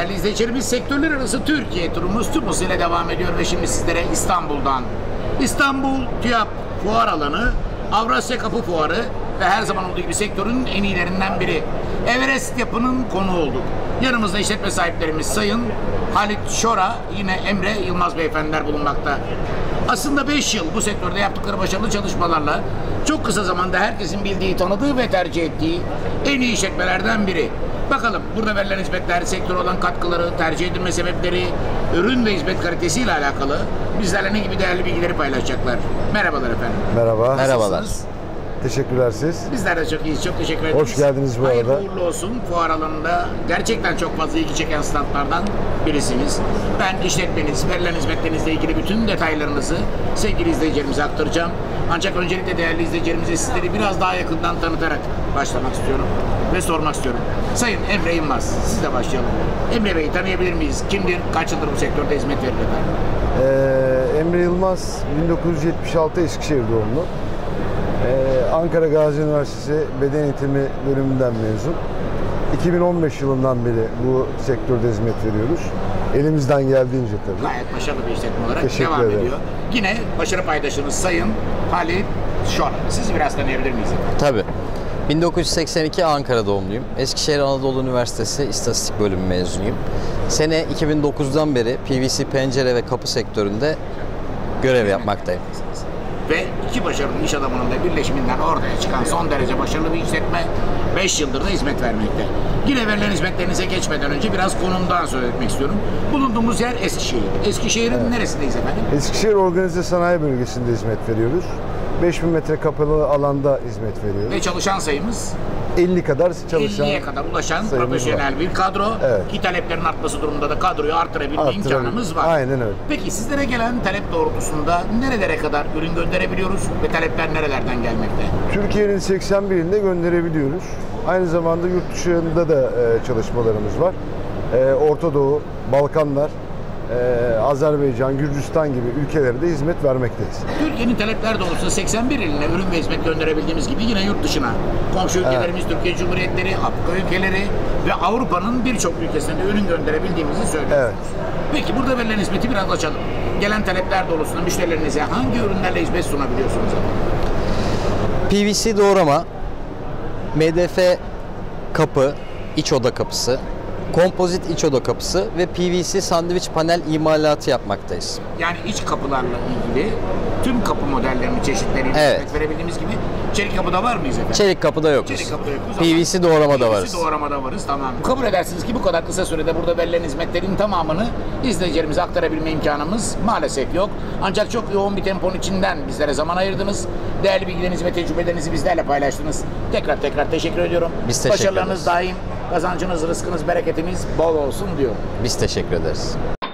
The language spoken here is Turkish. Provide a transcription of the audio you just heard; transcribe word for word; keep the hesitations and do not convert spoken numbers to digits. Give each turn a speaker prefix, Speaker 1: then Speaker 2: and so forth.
Speaker 1: değerli izleyicilerimiz, sektörler arası Türkiye turumuz tüm hızıyla devam ediyor ve şimdi sizlere İstanbul'dan, İstanbul TÜYAP Fuar Alanı, Avrasya Kapı Fuarı ve her zaman olduğu gibi sektörün en iyilerinden biri Everest Yapı'nın konuğu olduk. Yanımızda işletme sahiplerimiz Sayın Halit Şora, yine Emre Yılmaz beyefendiler bulunmakta. Aslında beş yıl bu sektörde yaptıkları başarılı çalışmalarla çok kısa zamanda herkesin bildiği, tanıdığı ve tercih ettiği en iyi işletmelerden biri. Bakalım burada verilen hizmetler, sektöre olan katkıları, tercih edilme sebepleri, ürün ve hizmet kalitesiyle alakalı bizlerle ne gibi değerli bilgileri paylaşacaklar. Merhabalar efendim.
Speaker 2: Merhaba.
Speaker 3: Merhabalar.
Speaker 2: Teşekkürler siz.
Speaker 1: Bizler de çok iyiyiz. Çok teşekkür ederiz.
Speaker 2: Hoş geldiniz bu
Speaker 1: Hayırlı
Speaker 2: arada.
Speaker 1: uğurlu olsun. Fuar alanında gerçekten çok fazla ilgi çeken standlardan birisiniz. Ben işletmeniz, verilen hizmetlerinizle ilgili bütün detaylarınızı sevgili izleyicilerimize aktaracağım. Ancak öncelikle değerli izleyicilerimize sizleri biraz daha yakından tanıtarak başlamak istiyorum ve sormak istiyorum. Sayın Emre Yılmaz, siz de başlayalım. Emre Bey'i tanıyabilir miyiz? Kimdir? Kaç yıldır bu sektörde hizmet verir efendim?
Speaker 2: Ee, Emre Yılmaz, bin dokuz yüz yetmiş altı Eskişehir doğumlu. Ee, Ankara Gazi Üniversitesi Beden Eğitimi bölümünden mezun. iki bin on beş yılından beri bu sektörde hizmet veriyoruz. Elimizden geldiğince tabii.
Speaker 1: Gayet başarılı bir işletme olarak
Speaker 2: Teşekkür
Speaker 1: devam
Speaker 2: ederim.
Speaker 1: ediyor. Yine başarı paydaşınız Sayın Halit Şora. Sizi biraz tanıyabilir miyiz efendim?
Speaker 3: Tabii. bin dokuz yüz seksen iki Ankara doğumluyum. Eskişehir Anadolu Üniversitesi İstatistik Bölümü mezunuyum. Sene iki bin dokuzdan beri P V C pencere ve kapı sektöründe görev yapmaktayım.
Speaker 1: Ve iki başarılı iş adamının da birleşiminden ortaya çıkan son derece başarılı bir işletme beş yıldır da hizmet vermekte. Yine verilen hizmetlerinize geçmeden önce biraz konumdan söz etmek istiyorum. Bulunduğumuz yer Eskişehir. Eskişehir'in evet. Neresindeyiz efendim?
Speaker 2: Eskişehir Organize Sanayi Bölgesi'nde hizmet veriyoruz. beş bin metre kapalı alanda hizmet veriyoruz.
Speaker 1: Ve çalışan sayımız?
Speaker 2: elli kadar çalışan
Speaker 1: elliye kadar ulaşan profesyonel
Speaker 2: var.
Speaker 1: bir kadro.
Speaker 2: Evet.
Speaker 1: Ki taleplerin artması durumunda da kadroyu artırabilme
Speaker 2: Artırabil-
Speaker 1: imkanımız var.
Speaker 2: Aynen öyle.
Speaker 1: Peki sizlere gelen talep doğrultusunda nerelere kadar ürün gönderebiliyoruz ve talepler nerelerden gelmekte?
Speaker 2: Türkiye'nin seksen bir iline gönderebiliyoruz. Aynı zamanda yurt dışında da e, çalışmalarımız var. E, Orta Doğu, Balkanlar, e, Azerbaycan, Gürcistan gibi ülkelere de hizmet vermekteyiz.
Speaker 1: Türkiye'nin talepler doğrultusunda seksen bir iline ürün ve hizmet gönderebildiğimiz gibi yine yurt dışına komşu ülkelerimiz, evet. Türkiye Cumhuriyetleri, Afrika ülkeleri ve Avrupa'nın birçok ülkesine de ürün gönderebildiğimizi söylüyoruz.
Speaker 2: Evet.
Speaker 1: Peki burada verilen hizmeti biraz açalım. Gelen talepler doğrultusunda müşterilerinize hangi ürünlerle hizmet sunabiliyorsunuz?
Speaker 3: P V C doğrama, M D F kapı, iç oda kapısı, kompozit iç oda kapısı ve P V C sandviç panel imalatı yapmaktayız.
Speaker 1: Yani iç kapılarla ilgili tüm kapı modellerinin çeşitleriyle
Speaker 3: evet.
Speaker 1: hizmet verebildiğimiz gibi çelik kapıda var mıyız efendim?
Speaker 3: Çelik kapıda yokuz.
Speaker 1: Çelik kapıda yokuz.
Speaker 3: P V C doğramada varız.
Speaker 1: P V C doğramada varız, tamam. Kabul edersiniz ki bu kadar kısa sürede burada verilen hizmetlerin tamamını izleyicilerimize aktarabilme imkanımız maalesef yok. Ancak çok yoğun bir temponun içinden bizlere zaman ayırdınız. Değerli bilgilerinizi ve tecrübelerinizi bizlerle paylaştınız. Tekrar tekrar teşekkür ediyorum.
Speaker 3: Biz teşekkür
Speaker 1: Başarılarınız
Speaker 3: ederiz.
Speaker 1: daim, kazancınız, rızkınız, bereketiniz bol olsun diyorum.
Speaker 3: Biz teşekkür ederiz.